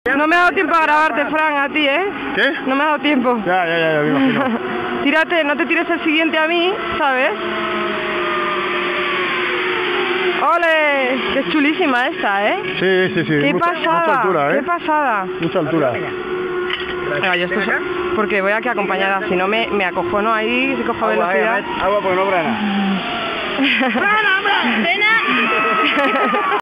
No me ha dado tiempo a grabarte, Fran, a ti, ¿eh? ¿Qué? No me ha dado tiempo. Ya, me imagino. Tírate, no te tires el siguiente a mí, ¿sabes? ¡Ole! ¡Qué chulísima esta, ¿eh? Sí. ¡Qué pasada! Mucha altura, ¿eh? ¡Qué pasada! Mucha altura. Venga, yo esto porque voy aquí acompañada, si no me acojono ahí, si cojo velocidad. Agua porque no brana. ¡Frena, hombre! ¡Frena!